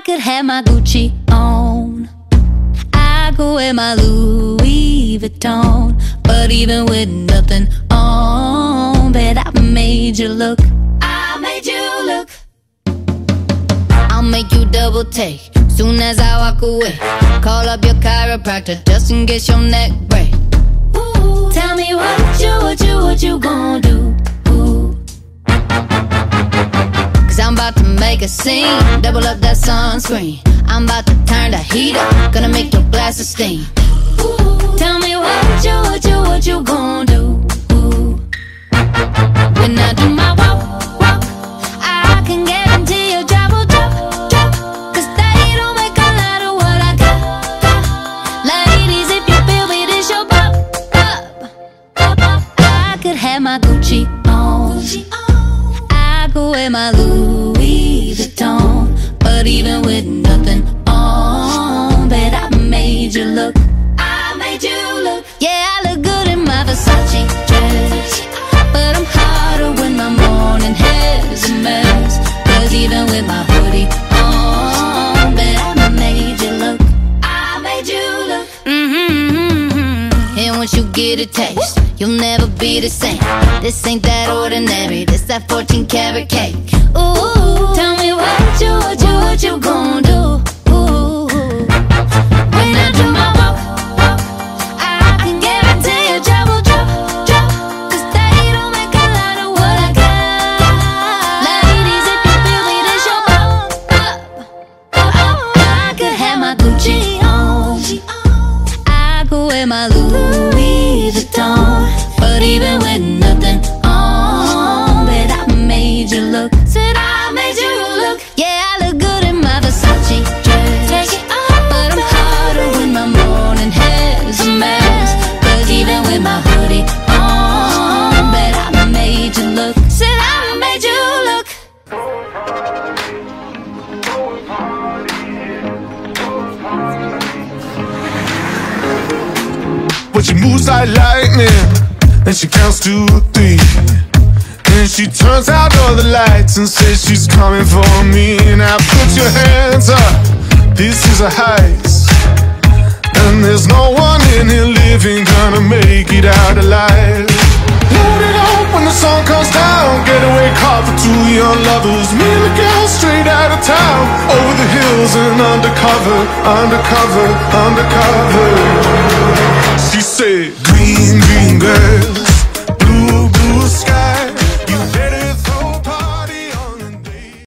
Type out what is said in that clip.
could have my Gucci on, I could wear my Louis Vuitton, but even with nothing on, bet I made you look. I made you look. I'll make you double take soon as I walk away. Call up your chiropractor just in case your neck break. Ooh, tell me what you gon' do? Ooh. Cause I'm about to make a scene, double up that sunscreen. I'm about to turn the heat up, gonna make your glasses steam. Ooh, tell me what you gon' do? Ooh. When I do my walk, I can guarantee your job will drop. Cause they don't make a lot of what I got. Ladies, if you feel me, this your pop. I could have my Gucci on, I could wear my Louis Vuitton, but even with nothing on, bet I made you look. I made you look. Yeah, I look good in my Versace dress, but I'm hotter when my morning hair's a mess. Cause even with my hoodie on, bet I made you look. I made you look. And once you get a taste, you'll never be the same. This ain't that ordinary, this that 14 karat cake. Ooh, tell me what you gon' do? Ooh, when I do my walk, I can guarantee your job will drop. Cause they don't make a lot of what I got. Ladies, if you feel me, this your pop. I could have my Gucci on, I could wear my Louis Vuitton, but even with nothing on, bet I made you look. Said I made you look. Yeah, I look good in my Versace dress, take it off, but I'm hotter when my morning hair's a mess. Cause even with my hoodie on, bet I made you look. Said I made you look. But she moves like lightning, and she counts to 3. Then she turns out all the lights and says she's coming for me. Now put your hands up, this is a heist, and there's no one in here living gonna make it out alive. Load it up when the sun comes down, getaway car for 2 young lovers. Me and the girl straight out of town, over the hills and undercover, undercover, undercover. She said, green, green girl,